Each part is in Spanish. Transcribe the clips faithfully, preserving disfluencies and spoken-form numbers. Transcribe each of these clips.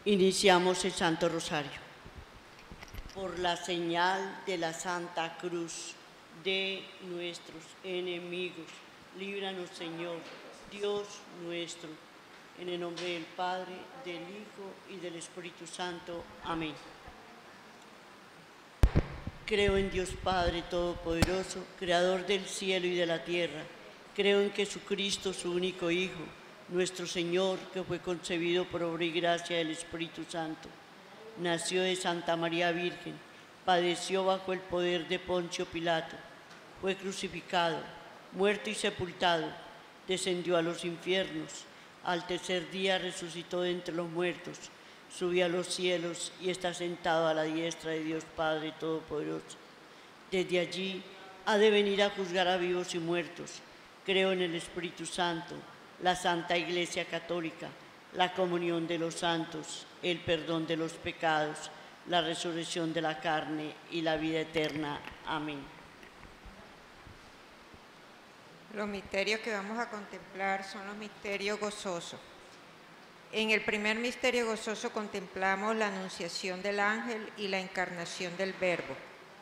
Iniciamos el Santo Rosario. Por la señal de la Santa Cruz de nuestros enemigos, líbranos, Señor, Dios nuestro, en el nombre del Padre, del Hijo y del Espíritu Santo. Amén. Creo en Dios Padre Todopoderoso, Creador del cielo y de la tierra. Creo en Jesucristo, su único Hijo, nuestro Señor, que fue concebido por obra y gracia del Espíritu Santo. Nació de Santa María Virgen, padeció bajo el poder de Poncio Pilato, fue crucificado, muerto y sepultado, descendió a los infiernos, al tercer día resucitó de entre los muertos, subió a los cielos y está sentado a la diestra de Dios Padre Todopoderoso. Desde allí ha de venir a juzgar a vivos y muertos. Creo en el Espíritu Santo, la Santa Iglesia Católica, la comunión de los santos, el perdón de los pecados, la resurrección de la carne y la vida eterna. Amén. Los misterios que vamos a contemplar son los misterios gozosos. En el primer misterio gozoso contemplamos la anunciación del ángel y la encarnación del Verbo.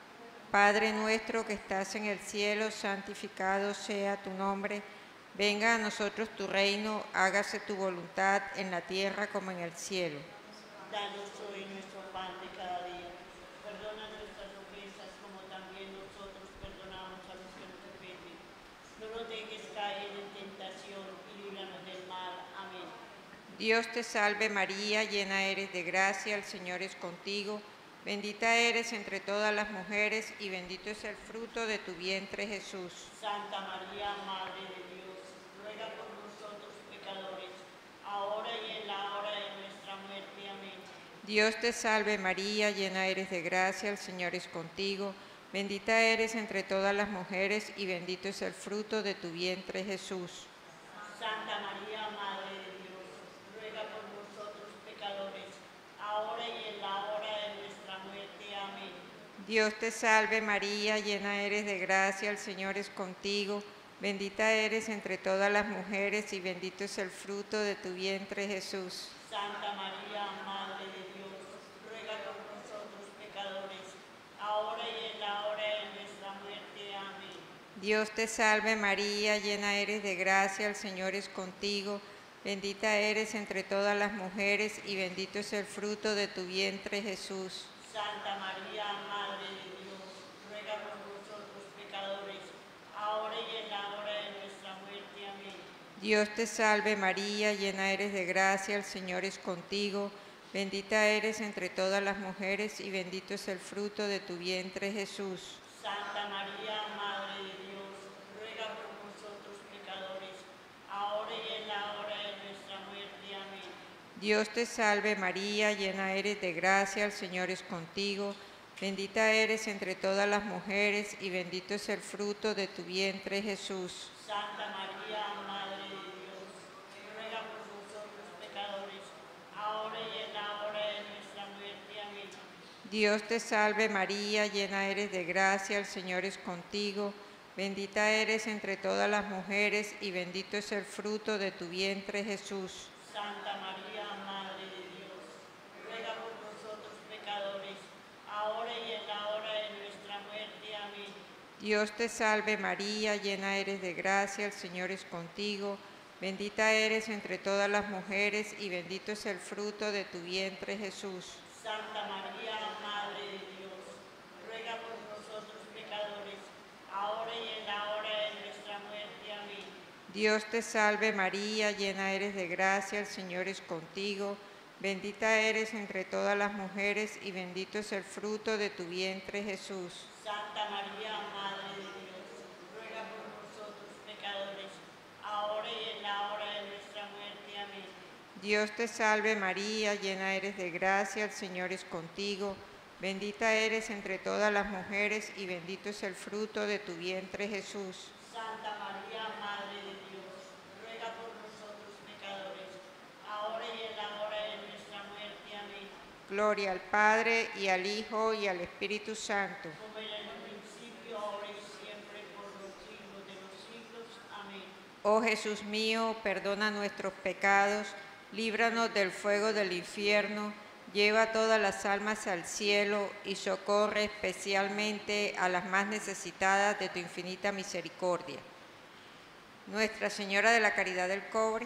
Padre nuestro que estás en el cielo, santificado sea tu nombre. Venga a nosotros tu reino, hágase tu voluntad en la tierra como en el cielo. Danos hoy nuestro pan de cada día. Perdona nuestras ofensas como también nosotros perdonamos a los que nos ofenden. No nos dejes caer en tentación y líbranos del mal. Amén. Dios te salve María, llena eres de gracia, el Señor es contigo. Bendita eres entre todas las mujeres y bendito es el fruto de tu vientre Jesús. Santa María, Madre de Dios, ruega por nosotros pecadores, ahora y en la hora de nuestra muerte. Amén. Dios te salve María, llena eres de gracia, el Señor es contigo. Bendita eres entre todas las mujeres y bendito es el fruto de tu vientre Jesús. Santa María, Madre de Dios, ruega por nosotros pecadores, ahora y en la hora de nuestra muerte. Amén. Dios te salve María, llena eres de gracia, el Señor es contigo. Bendita eres entre todas las mujeres y bendito es el fruto de tu vientre Jesús. Santa María, Madre de Dios, ruega por nosotros pecadores, ahora y en la hora de nuestra muerte. Amén. Dios te salve María, llena eres de gracia, el Señor es contigo. Bendita eres entre todas las mujeres y bendito es el fruto de tu vientre Jesús. Santa María, Madre de Dios, ruega por nosotros pecadores, ahora y en la hora de nuestra muerte. Amén. Dios te salve María, llena eres de gracia, el Señor es contigo. Bendita eres entre todas las mujeres y bendito es el fruto de tu vientre Jesús. Santa María, Madre de Dios, ruega por nosotros pecadores, ahora y en la hora de nuestra muerte. Amén. Dios te salve María, llena eres de gracia, el Señor es contigo. Bendita eres entre todas las mujeres y bendito es el fruto de tu vientre Jesús. Santa María, Madre de Dios, ruega por nosotros pecadores, ahora y en la hora de nuestra muerte. Amén. Dios te salve María, llena eres de gracia, el Señor es contigo. Bendita eres entre todas las mujeres y bendito es el fruto de tu vientre Jesús. Santa María, Madre de Dios, ruega por nosotros pecadores, ahora y en la hora de nuestra muerte. Amén. Dios te salve María, llena eres de gracia, el Señor es contigo. Bendita eres entre todas las mujeres y bendito es el fruto de tu vientre Jesús. Santa María, Madre de Dios, ruega por nosotros pecadores, ahora y en la hora de nuestra muerte. Amén. Dios te salve María, llena eres de gracia, el Señor es contigo. Bendita eres entre todas las mujeres y bendito es el fruto de tu vientre Jesús. Santa María, Madre de Dios, ruega por nosotros pecadores, ahora y en la hora de nuestra muerte. Amén. Dios te salve María, llena eres de gracia, el Señor es contigo. Bendita eres entre todas las mujeres y bendito es el fruto de tu vientre Jesús. Santa María, Madre de Dios, ruega por nosotros pecadores, ahora y en la hora de nuestra muerte. Amén. Gloria al Padre, y al Hijo, y al Espíritu Santo. Como era en el principio, ahora y siempre, por los siglos de los siglos. Amén. Oh Jesús mío, perdona nuestros pecados, líbranos del fuego del infierno, lleva todas las almas al cielo y socorre especialmente a las más necesitadas de tu infinita misericordia. Nuestra Señora de la Caridad del Cobre,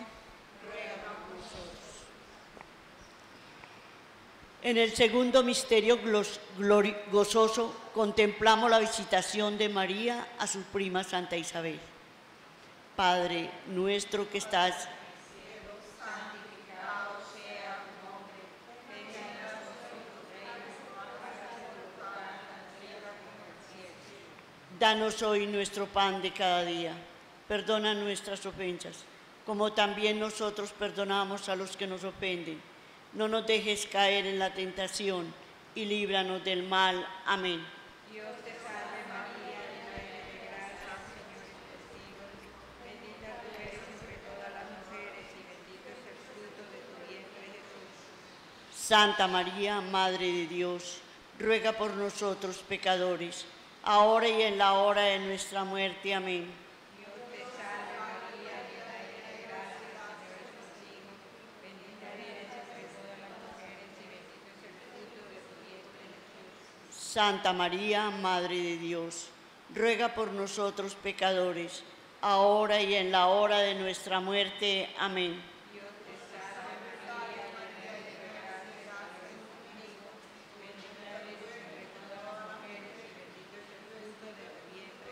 en el segundo misterio gozoso contemplamos la visitación de María a su prima Santa Isabel. Padre nuestro que estás danos hoy nuestro pan de cada día. Perdona nuestras ofensas, como también nosotros perdonamos a los que nos ofenden. No nos dejes caer en la tentación y líbranos del mal. Amén. Dios te salve María, llena eres de gracia, el Señor es contigo. Bendita tú eres entre todas las mujeres y bendito es el fruto de tu vientre, Jesús. Santa María, Madre de Dios, ruega por nosotros pecadores, ahora y en la hora de nuestra muerte. Amén. Dios te salve María, llena eres de gracia, el Señor es contigo. Bendita eres entre todas las mujeres y bendito es el fruto de tu vientre, Jesús. Santa María, Madre de Dios, ruega por nosotros pecadores, ahora y en la hora de nuestra muerte. Amén. Dios te salve María, llena eres de gracia, el Señor es contigo. Bendita eres entre todas las mujeres y bendito es el fruto de tu vientre,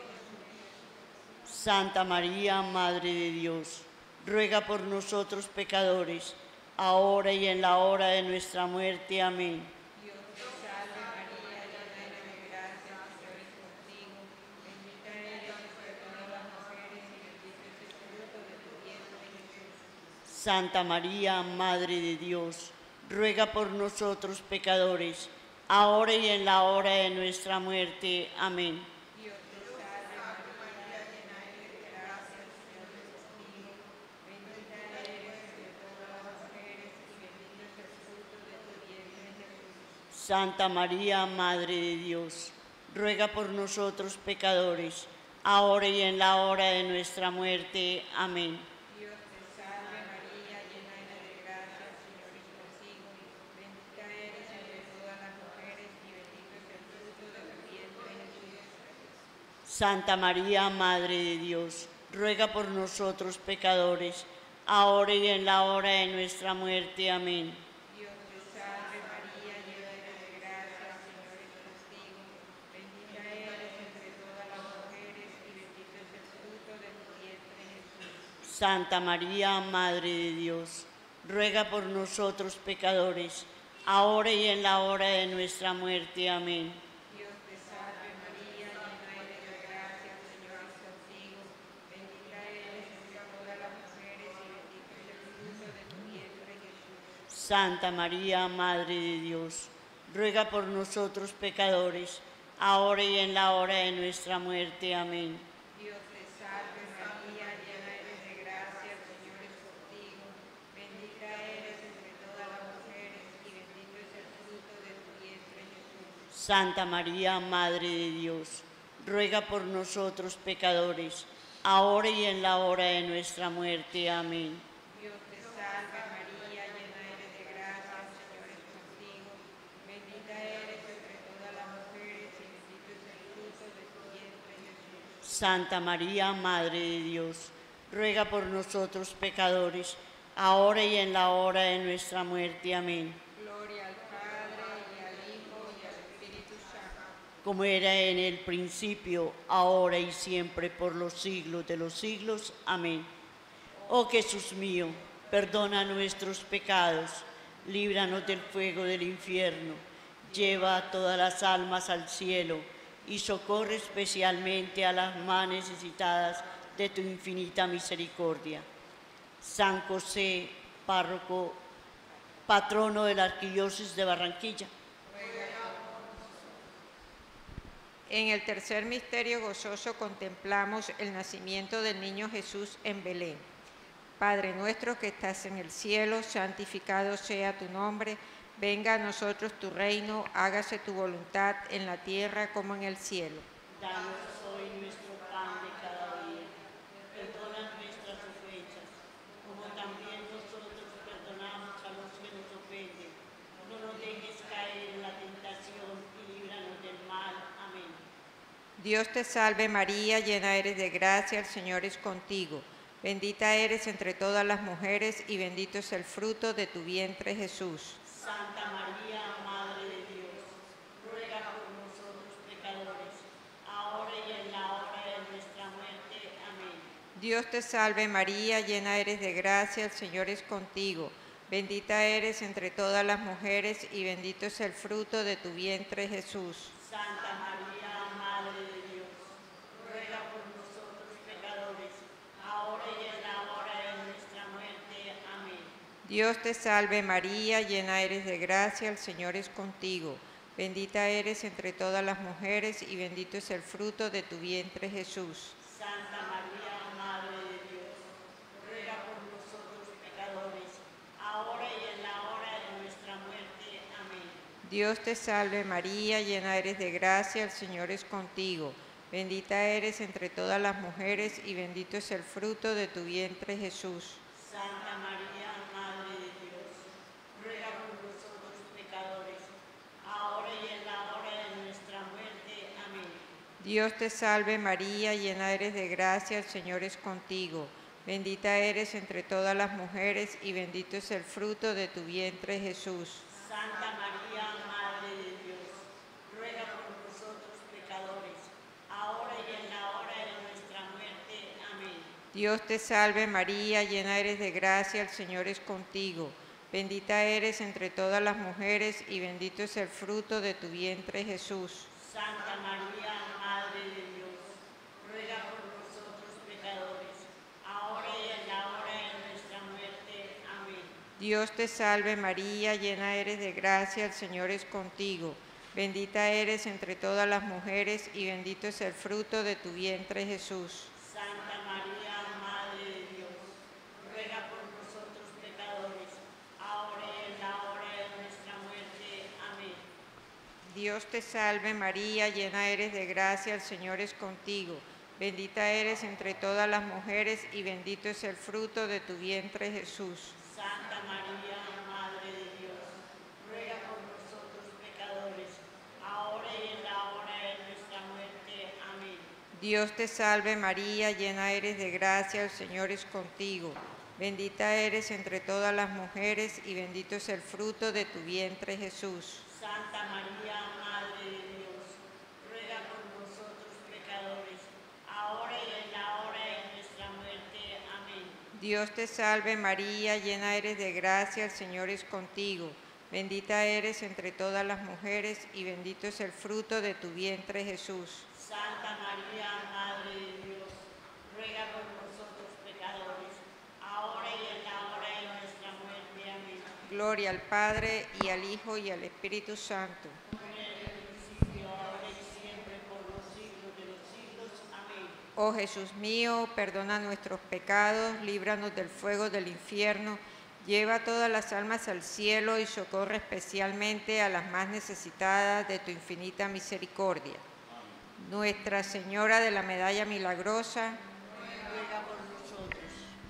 Jesús. Santa María, Madre de Dios, ruega por nosotros pecadores, ahora y en la hora de nuestra muerte. Amén. Dios te salve María, llena eres de gracia, el Señor es contigo. Bendita eres entre todas las mujeres y bendito es el fruto de tu vientre, Jesús. Santa María, Madre de Dios, ruega por nosotros pecadores, ahora y en la hora de nuestra muerte. Amén. Dios te salve María, llena eres de gracia, el Señor es contigo. Bendita eres entre todas las mujeres y bendito es el fruto de tu vientre, Jesús. Santa María, Madre de Dios, ruega por nosotros pecadores, ahora y en la hora de nuestra muerte. Amén. Dios te salve María, llena eres de gracia, el Señor es contigo. Bendita eres entre todas las mujeres y bendito es el fruto de tu vientre, Jesús. Santa María, Madre de Dios, ruega por nosotros pecadores, ahora y en la hora de nuestra muerte. Amén. Dios te salve María, llena eres de gracia, el Señor es contigo. Bendita eres entre todas las mujeres y bendito es el fruto de tu vientre, Jesús. Santa María, Madre de Dios, ruega por nosotros pecadores, ahora y en la hora de nuestra muerte. Amén. Dios te salve María, llena eres de gracia, el Señor es contigo. Bendita eres entre todas las mujeres y bendito es el fruto de tu vientre, Jesús. Santa María, Madre de Dios, ruega por nosotros pecadores, ahora y en la hora de nuestra muerte. Amén. Dios te salve María, llena eres de gracia, el Señor es contigo. Bendita eres entre todas las mujeres y bendito es el fruto de tu vientre, Jesús. Santa María, Madre de Dios, ruega por nosotros pecadores, ahora y en la hora de nuestra muerte. Amén. Dios te salve María, llena eres de gracia, el Señor es contigo. Bendita eres entre todas las mujeres y bendito es el fruto de tu vientre, Jesús. Santa María, Madre de Dios, ruega por nosotros pecadores, ahora y en la hora de nuestra muerte. Amén. Gloria al Padre, y al Hijo, y al Espíritu Santo. Como era en el principio, ahora y siempre, por los siglos de los siglos. Amén. Oh Jesús mío, perdona nuestros pecados, líbranos del fuego del infierno, lleva a todas las almas al cielo y socorre especialmente a las más necesitadas de tu infinita misericordia. San José, párroco, patrono de la Arquidiócesis de Barranquilla. En el tercer misterio gozoso contemplamos el nacimiento del niño Jesús en Belén. Padre nuestro que estás en el cielo, santificado sea tu nombre. Venga a nosotros tu reino, hágase tu voluntad en la tierra como en el cielo. Danos hoy nuestro pan de cada día. Perdona nuestras ofensas, como también nosotros perdonamos Dios te salve María, llena eres de gracia, el Señor es contigo. Bendita eres entre todas las mujeres y bendito es el fruto de tu vientre Jesús. Santa María, Madre de Dios, ruega por nosotros pecadores, ahora y en la hora de nuestra muerte. Amén. Dios te salve María, llena eres de gracia, el Señor es contigo. Bendita eres entre todas las mujeres y bendito es el fruto de tu vientre Jesús. Santa María, Madre de Dios, ruega por nosotros pecadores, ahora y en la hora de nuestra muerte. Amén. Dios te salve María, llena eres de gracia, el Señor es contigo. Bendita eres entre todas las mujeres y bendito es el fruto de tu vientre Jesús. Santa María, Madre de Dios, ruega por nosotros pecadores, ahora y en la hora de nuestra muerte. Amén. Dios te salve María, llena eres de gracia, el Señor es contigo. Bendita eres entre todas las mujeres y bendito es el fruto de tu vientre Jesús. Santa María, Madre de Dios, ruega por nosotros pecadores, ahora y en la hora de nuestra muerte. Amén. Dios te salve María, llena eres de gracia, el Señor es contigo. Bendita eres entre todas las mujeres y bendito es el fruto de tu vientre Jesús. Santa María, Madre de Dios, ruega por nosotros pecadores, ahora y en la hora de nuestra muerte. Amén. Dios te salve María, llena eres de gracia, el Señor es contigo. Bendita eres entre todas las mujeres y bendito es el fruto de tu vientre Jesús. Santa María, Madre de Dios, ruega por nosotros pecadores, ahora y en la hora de nuestra muerte. Amén. Dios te salve María, llena eres de gracia, el Señor es contigo. Bendita eres entre todas las mujeres y bendito es el fruto de tu vientre Jesús. Santa María, Madre de Dios, ruega por nosotros pecadores, ahora y en la hora de nuestra muerte. Amén. Dios te salve María, llena eres de gracia, el Señor es contigo. Bendita eres entre todas las mujeres y bendito es el fruto de tu vientre Jesús. Santa María, Madre de Dios, ruega por nosotros pecadores, ahora y en la hora de nuestra muerte. Amén. Dios te salve María, llena eres de gracia, el Señor es contigo. Bendita eres entre todas las mujeres y bendito es el fruto de tu vientre Jesús. Santa María, Madre de Dios, ruega por nosotros pecadores, ahora y en la hora de nuestra muerte. Amén. Dios te salve María, llena eres de gracia, el Señor es contigo. Bendita eres entre todas las mujeres y bendito es el fruto de tu vientre Jesús. Santa María, Madre de Dios, ruega por nosotros pecadores, ahora y en la hora de nuestra muerte. Amén. Gloria al Padre, y al Hijo, y al Espíritu Santo. Como en el principio, ahora y siempre, por los siglos de los siglos. Amén. Oh Jesús mío, perdona nuestros pecados, líbranos del fuego del infierno, lleva todas las almas al cielo y socorre especialmente a las más necesitadas de tu infinita misericordia. Nuestra Señora de la Medalla Milagrosa, Ruega por nosotros.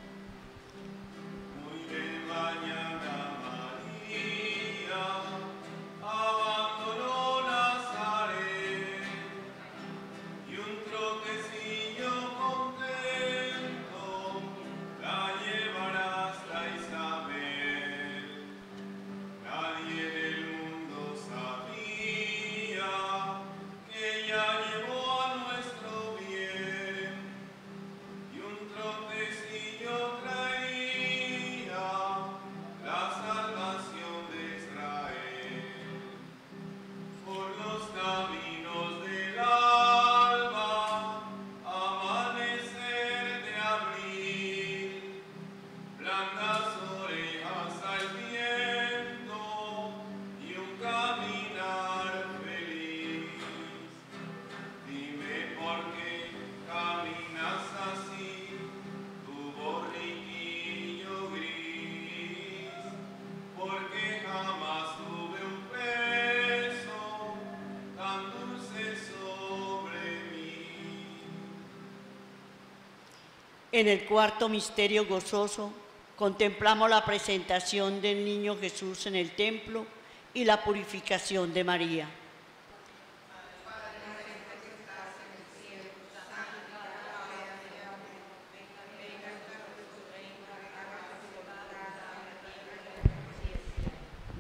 Muy de mañana María abandonó Nazaret y un trotecillo contento la llevará hasta Isabel. Nadie en el mundo sabía que ella llevó a nuestro bien y un trotecillo traía la salvación de Israel. Por los caminos del alba, amanecer de abril, blandas orejas al viento y un caminar feliz. Dime por qué caminas así, tu borriquillo gris, porque jamás tuve un peso tan dulce sobre mí. En el cuarto misterio gozoso, contemplamos la presentación del niño Jesús en el templo y la purificación de María.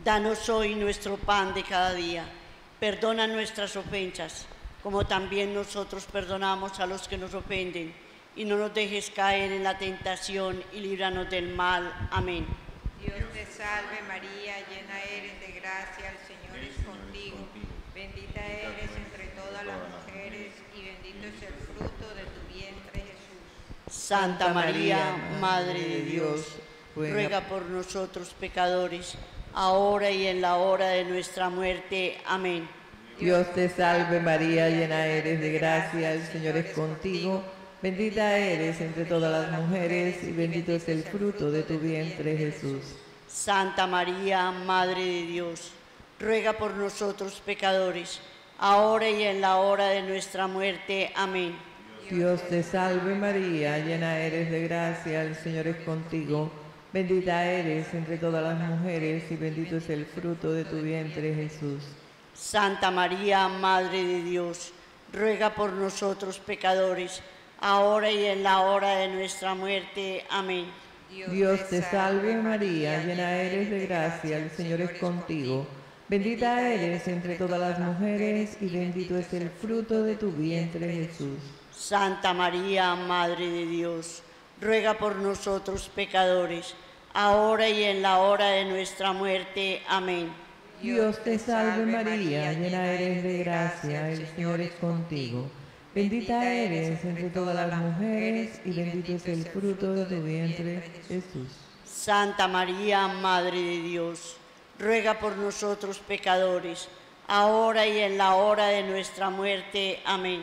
Danos hoy nuestro pan de cada día. Perdona nuestras ofensas, como también nosotros perdonamos a los que nos ofenden. Y no nos dejes caer en la tentación y líbranos del mal. Amén. Dios te salve María, llena eres de gracia, el Señor es contigo. Bendita eres entre todas las mujeres y bendito es el fruto de tu vientre, Jesús. Santa María, Madre de Dios, ruega por nosotros pecadores, ahora y en la hora de nuestra muerte. Amén. Dios te salve María, llena eres de gracia, el Señor es contigo. Bendita eres entre todas las mujeres y bendito es el fruto de tu vientre, Jesús. Santa María, Madre de Dios, ruega por nosotros pecadores, ahora y en la hora de nuestra muerte. Amén. Dios te salve María, llena eres de gracia, el Señor es contigo. Bendita eres entre todas las mujeres y bendito es el fruto de tu vientre, Jesús. Santa María, Madre de Dios, ruega por nosotros pecadores, ahora y en la hora de nuestra muerte. Amén. Dios te salve María, llena eres de gracia, el Señor es contigo. Bendita eres entre todas las mujeres y bendito es el fruto de tu vientre, Jesús. Santa María, Madre de Dios, ruega por nosotros pecadores, ahora y en la hora de nuestra muerte. Amén. Dios te salve María, llena eres de gracia, el Señor es contigo. Bendita eres entre todas las mujeres y bendito es el fruto de tu vientre, Jesús. Santa María, Madre de Dios, ruega por nosotros pecadores, ahora y en la hora de nuestra muerte. Amén.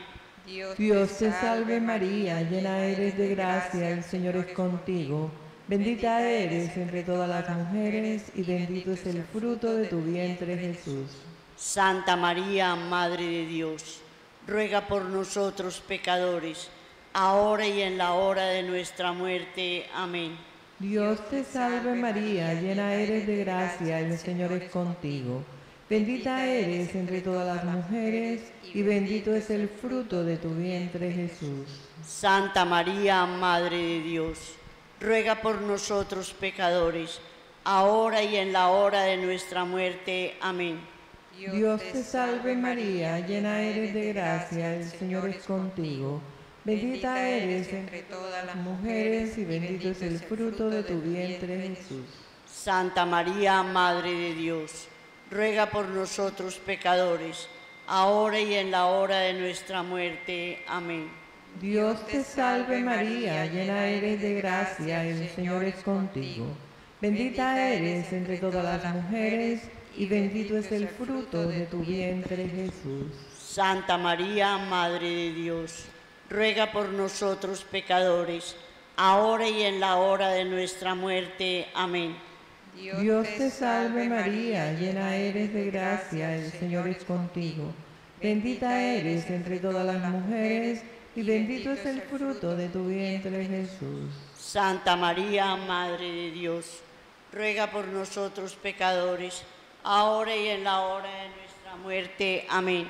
Dios te salve María, llena eres de gracia, el Señor es contigo. Bendita eres entre todas las mujeres y bendito es el fruto de tu vientre, Jesús. Santa María, Madre de Dios, ruega por nosotros pecadores, ahora y en la hora de nuestra muerte. Amén. Dios te salve María, llena eres de gracia, el Señor es contigo. Bendita eres entre todas las mujeres y bendito es el fruto de tu vientre, Jesús. Santa María, Madre de Dios, ruega por nosotros pecadores, ahora y en la hora de nuestra muerte. Amén. Dios te salve María, llena eres de gracia, el Señor es contigo. Bendita eres entre todas las mujeres y bendito es el fruto de tu vientre, Jesús. Santa María, Madre de Dios, ruega por nosotros pecadores, ahora y en la hora de nuestra muerte. Amén. Dios te salve María, llena eres de gracia, el Señor es contigo. Bendita eres entre todas las mujeres y bendito es el fruto de tu vientre, Jesús. Santa María, Madre de Dios, ruega por nosotros pecadores, ahora y en la hora de nuestra muerte. Amén. Dios te salve María, llena eres de gracia, el Señor es contigo. Bendita eres entre todas las mujeres y bendito es el fruto de tu vientre, Jesús. Santa María, Madre de Dios, ruega por nosotros pecadores, ahora y en la hora de nuestra muerte. Amén.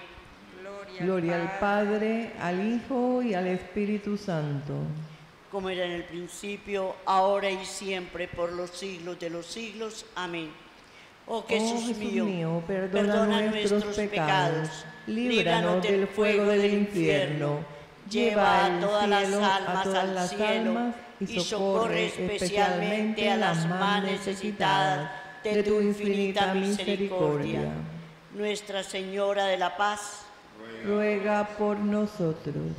Gloria al Padre, al Hijo y al Espíritu Santo. Como era en el principio, ahora y siempre, por los siglos de los siglos. Amén. Oh Jesús, oh, Jesús mío, mío, perdona, perdona nuestros pecados, líbranos del fuego del infierno, lleva al todas las cielo a almas todas al las cielo almas y socorre especialmente a las más necesitadas de tu infinita misericordia. Nuestra Señora de la Paz, ruega por nosotros.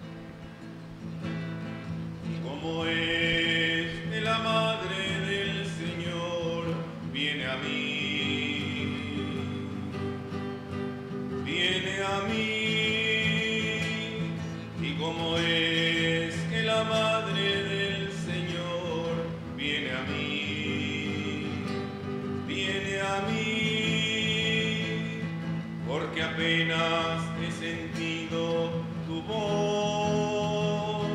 Como es que la Madre del Señor viene a mí, viene a mí, y como es que la Madre del Señor viene a mí, viene a mí, porque apenas he sentido tu voz,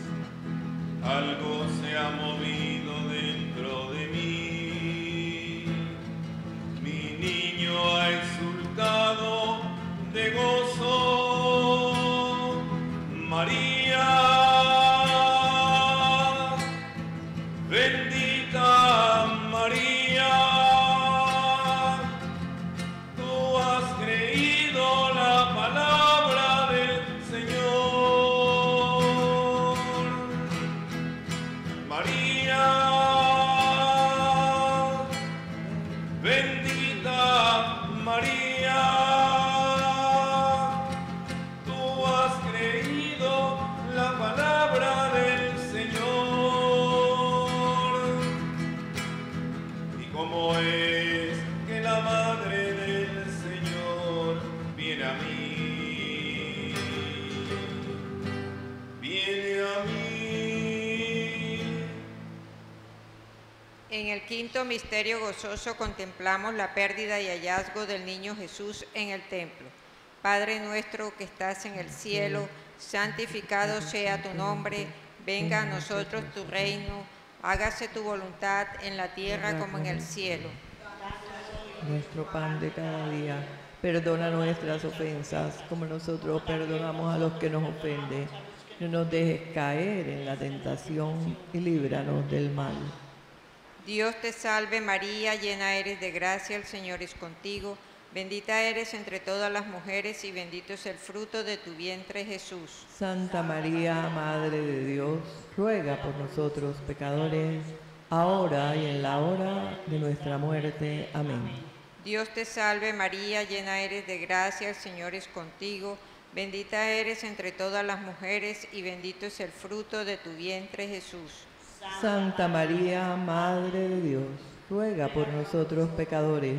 algo se ha movido dentro de mí. Mi niño ha exultado de gozo. María, bendita María, como es que la Madre del Señor viene a mí, viene a mí. En el quinto misterio gozoso contemplamos la pérdida y hallazgo del niño Jesús en el templo. Padre nuestro que estás en el cielo, santificado sea tu nombre, venga a nosotros tu reino, hágase tu voluntad en la tierra como en el cielo. Nuestro pan de cada día, perdona nuestras ofensas, como nosotros perdonamos a los que nos ofenden. No nos dejes caer en la tentación y líbranos del mal. Dios te salve María, llena eres de gracia, el Señor es contigo. Bendita eres entre todas las mujeres y bendito es el fruto de tu vientre, Jesús. Santa María, Madre de Dios, ruega por nosotros pecadores, ahora y en la hora de nuestra muerte. Amén. Dios te salve María, llena eres de gracia, el Señor es contigo. Bendita eres entre todas las mujeres y bendito es el fruto de tu vientre, Jesús. Santa María, Madre de Dios, ruega por nosotros pecadores,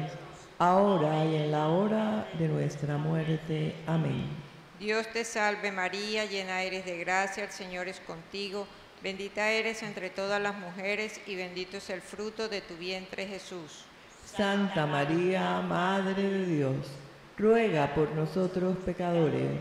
ahora y en la hora de nuestra muerte. Amén. Dios te salve María, llena eres de gracia, el Señor es contigo. Bendita eres entre todas las mujeres y bendito es el fruto de tu vientre, Jesús. Santa María, Madre de Dios, ruega por nosotros pecadores,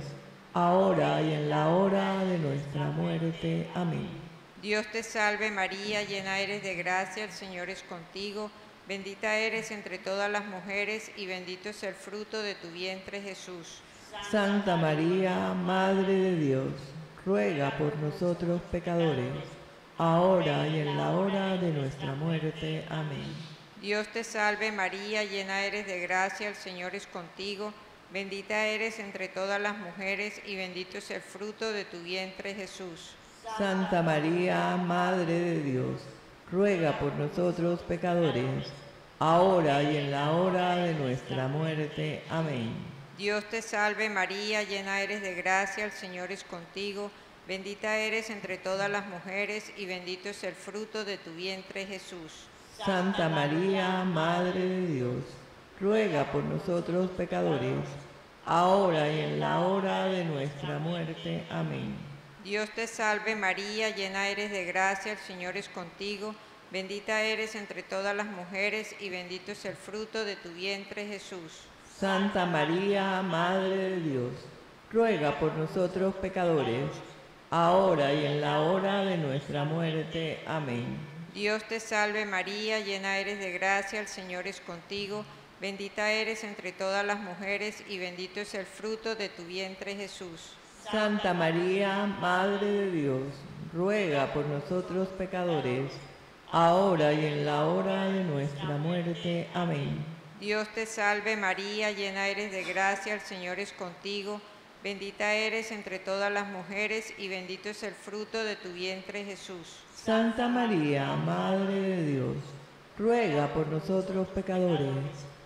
ahora y en la hora de nuestra muerte. Amén. Dios te salve María, llena eres de gracia, el Señor es contigo. Bendita eres entre todas las mujeres y bendito es el fruto de tu vientre, Jesús. Santa María, Madre de Dios, ruega por nosotros pecadores, ahora y en la hora de nuestra muerte. Amén. Dios te salve María, llena eres de gracia, el Señor es contigo. Bendita eres entre todas las mujeres y bendito es el fruto de tu vientre, Jesús. Santa María, Madre de Dios, ruega por nosotros pecadores, ahora y en la hora de nuestra muerte. Amén. Dios te salve María, llena eres de gracia, el Señor es contigo. Bendita eres entre todas las mujeres y bendito es el fruto de tu vientre, Jesús. Santa María, Madre de Dios, ruega por nosotros pecadores, ahora y en la hora de nuestra muerte. Amén. Dios te salve María, llena eres de gracia, el Señor es contigo. Bendita eres entre todas las mujeres y bendito es el fruto de tu vientre, Jesús. Santa María, Madre de Dios, ruega por nosotros pecadores, ahora y en la hora de nuestra muerte. Amén. Dios te salve María, llena eres de gracia, el Señor es contigo. Bendita eres entre todas las mujeres y bendito es el fruto de tu vientre, Jesús. Santa María, Madre de Dios, ruega por nosotros pecadores, ahora y en la hora de nuestra muerte. Amén. Dios te salve María, llena eres de gracia, el Señor es contigo. Bendita eres entre todas las mujeres y bendito es el fruto de tu vientre, Jesús. Santa María, Madre de Dios, ruega por nosotros pecadores,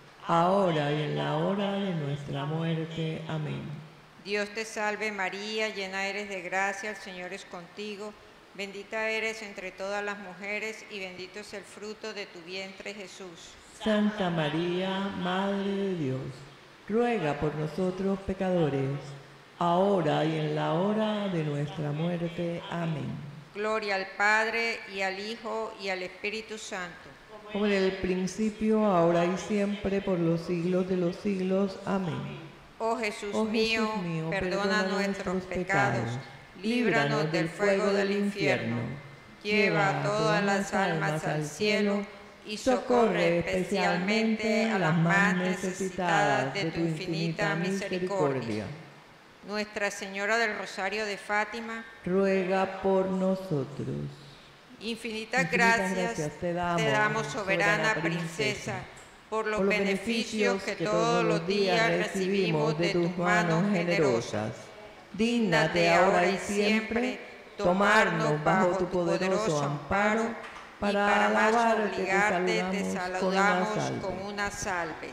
ahora y en la hora de nuestra muerte. Amén. Dios te salve María, llena eres de gracia, el Señor es contigo. Bendita eres entre todas las mujeres y bendito es el fruto de tu vientre, Jesús. Santa María, Madre de Dios, ruega por nosotros pecadores, ahora y en la hora de nuestra muerte. Amén. Gloria al Padre, y al Hijo, y al Espíritu Santo. Como en el principio, ahora y siempre, por los siglos de los siglos. Amén. Oh Jesús, Oh, mío, Jesús mío, perdona, perdona nuestros pecados, líbranos del fuego del infierno, lleva a todas las almas al cielo y socorre especialmente a las más necesitadas de tu infinita misericordia. Nuestra Señora del Rosario de Fátima, ruega por nosotros. Infinitas, Infinitas gracias, gracias te damos, te damos, soberana, soberana princesa, princesa, por los, por los beneficios que todos los días recibimos de tus manos generosas. Dígnate ahora y siempre tomarnos bajo tu poderoso amparo, y para más obligarte te saludamos con una salve.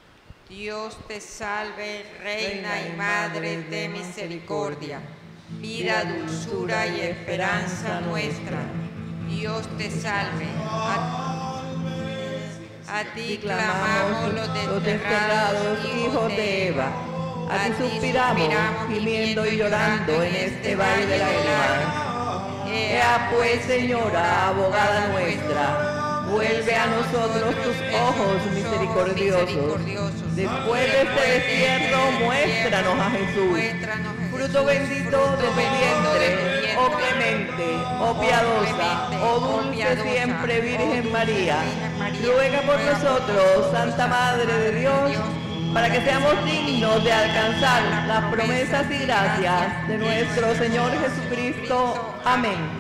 Dios te salve, Reina y Madre de misericordia, vida, dulzura y esperanza nuestra. Dios te salve. A A ti Y clamamos los los desterrados desterrados hijos de Eva. A ti suspiramos, gimiendo y llorando en este valle de lágrimas. Ea pues, Señora, abogada nuestra, vuelve a nosotros tus ojos misericordiosos. Después de este destierro, muéstranos a Jesús, fruto bendito de tu vientre, oh clemente, oh piadosa, oh dulce siempre Virgen María. Ruega por nosotros, Santa Madre de Dios, para que seamos dignos de alcanzar las promesas y gracias de nuestro Señor Jesucristo. Amén.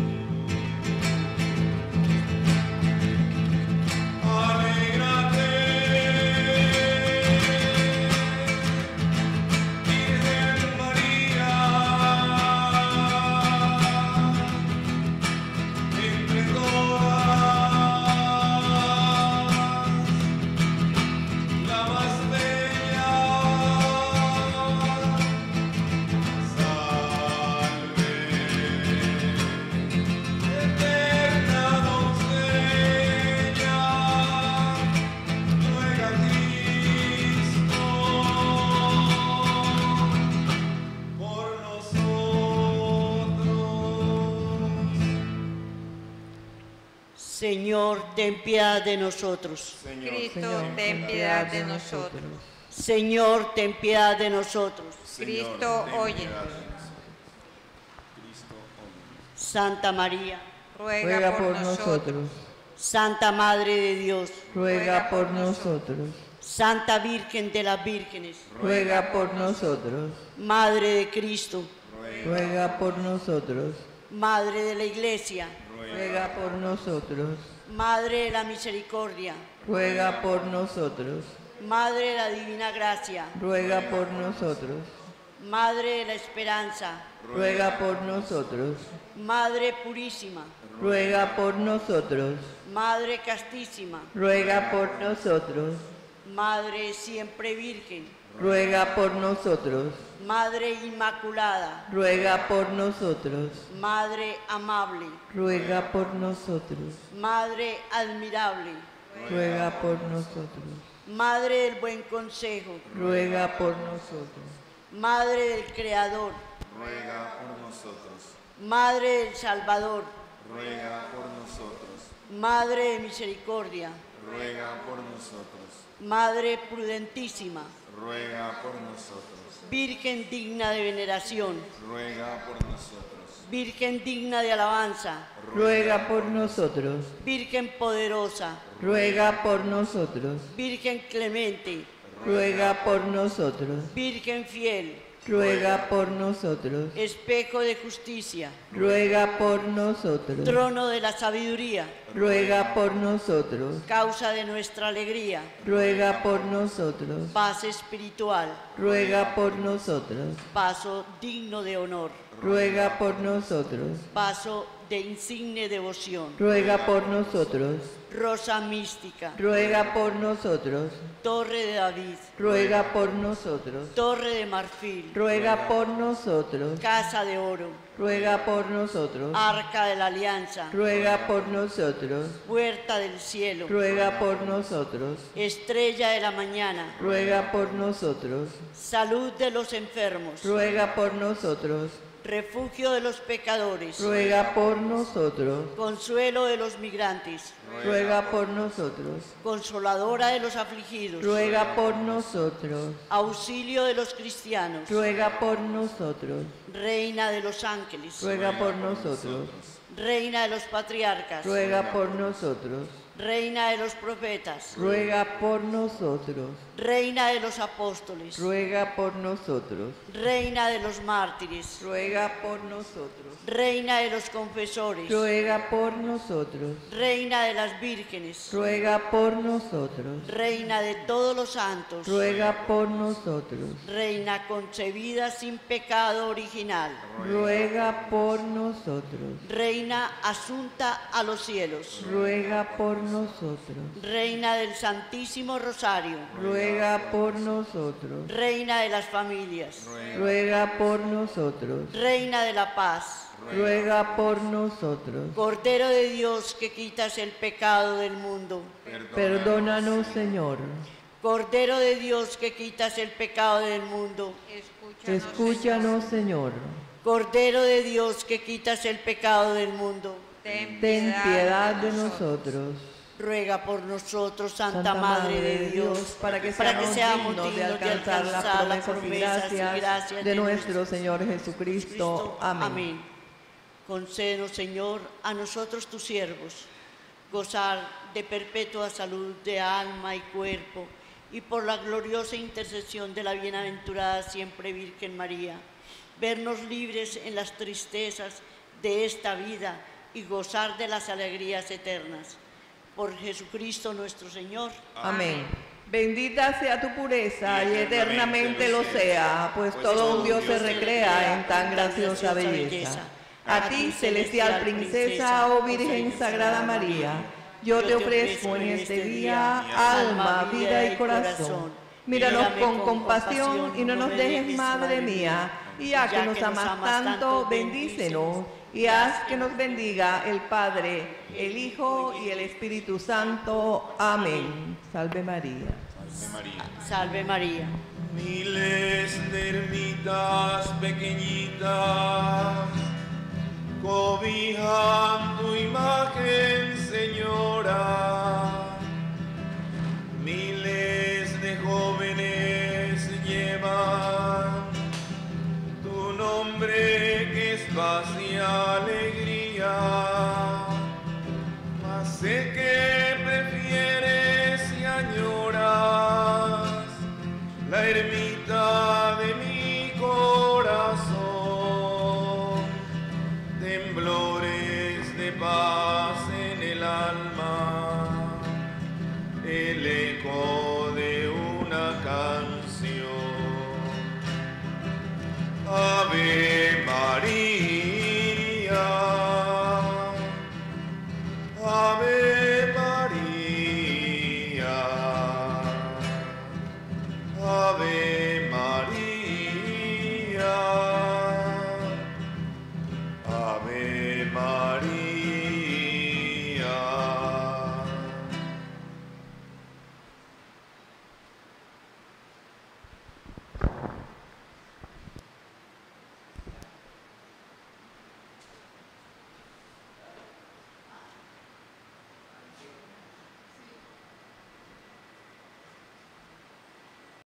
Señor, ten piedad de nosotros. Cristo, ten piedad de nosotros. Señor, ten piedad de nosotros. Cristo, óyenos. Santa María, Ruega por nosotros. Santa Madre de Dios, Ruega por nosotros. Santa Virgen de las Vírgenes, Ruega por nosotros. Madre de Cristo, Ruega por nosotros. Madre de la Iglesia, Ruega por nosotros. Madre de la Misericordia, Ruega por nosotros. Madre de la Divina Gracia, Ruega por nosotros. Madre de la Esperanza, Ruega por nosotros. Madre Purísima, Ruega por nosotros. Madre Castísima, Ruega por nosotros. Madre Siempre Virgen, Ruega por nosotros. Madre Inmaculada, Ruega por nosotros. Madre Amable, Ruega por nosotros. Madre Admirable, Ruega por nosotros. Madre del Buen Consejo, Ruega por nosotros. Madre del Creador, Ruega por nosotros. Madre del Salvador, Ruega por nosotros. Madre de Misericordia, Ruega por nosotros. Madre Prudentísima, Ruega por nosotros. Virgen digna de veneración, Ruega por nosotros. Virgen digna de alabanza, Ruega por nosotros. Virgen poderosa, Ruega por nosotros. Virgen clemente, Ruega por nosotros. Virgen fiel, Ruega por nosotros. espejo de justicia, Ruega por nosotros. trono de la sabiduría, Ruega por nosotros. causa de nuestra alegría, Ruega por nosotros. paz espiritual, Ruega por nosotros. paso digno de honor, Ruega por nosotros. paso de insigne devoción, Ruega por nosotros. rosa mística, Ruega por nosotros. torre de David, Ruega por nosotros. torre de marfil, Ruega por nosotros. casa de oro, Ruega por nosotros. arca de la alianza, Ruega por nosotros. puerta del cielo, Ruega por nosotros. estrella de la mañana, Ruega por nosotros. salud de los enfermos, Ruega por nosotros. refugio de los pecadores, Ruega por nosotros. consuelo de los migrantes, Ruega por nosotros. consoladora de los afligidos, Ruega por nosotros. auxilio de los cristianos, Ruega por nosotros. reina de los ángeles, Ruega por nosotros. reina de los patriarcas, Ruega por nosotros. reina de los profetas, Ruega por nosotros. reina de los apóstoles, Ruega por nosotros. reina de los mártires, Ruega por nosotros. reina de los confesores, Ruega por nosotros. reina de las vírgenes, Ruega por nosotros. reina de todos los santos, Ruega por nosotros. reina concebida sin pecado original, Ruega por nosotros. reina asunta a los cielos, Ruega por nosotros. reina del Santísimo Rosario, Ruega por nosotros. reina de las familias, Ruega por nosotros. reina de la paz, Ruega por nosotros. Cordero de Dios que quitas el pecado del mundo, Perdónanos, Señor. Cordero de Dios que quitas el pecado del mundo, Escúchanos, Señor. Cordero de Dios que quitas el pecado del mundo, Ten Ten piedad de nosotros. ruega por nosotros, Santa, Santa Madre de Dios, para que para que seamos seamos dignos de dignos de alcanzar las alcanzar las promesas y promesas y gracias gracias de de nuestro nuestro Señor Jesucristo. Amén. Concédenos, Señor, a nosotros tus siervos, gozar de perpetua salud de alma y cuerpo, y por la gloriosa intercesión de la bienaventurada siempre Virgen María, vernos libres en las tristezas de esta vida y gozar de las alegrías eternas. Por Jesucristo nuestro Señor. Amén. Bendita sea tu pureza y eternamente lo sea, pues todo un Dios se recrea en tan graciosa belleza. A ti, celestial princesa, oh Virgen Sagrada María, yo te ofrezco en este día alma, vida y corazón. Míranos con compasión y no nos dejes, Madre mía, y ya que nos amas tanto, bendícenos y haz que nos bendiga el Padre, el Hijo y el Espíritu Santo. Amén. Salve María. Salve María. Salve María. Miles de ermitas pequeñitas, cobijan tu imagen, Señora. Miles de jóvenes llevan tu nombre, que es paz y alegría. Mas sé que prefieres y añoras la ermita de mi corazón. Temblores de paz en el alma, el eco de una canción. Ave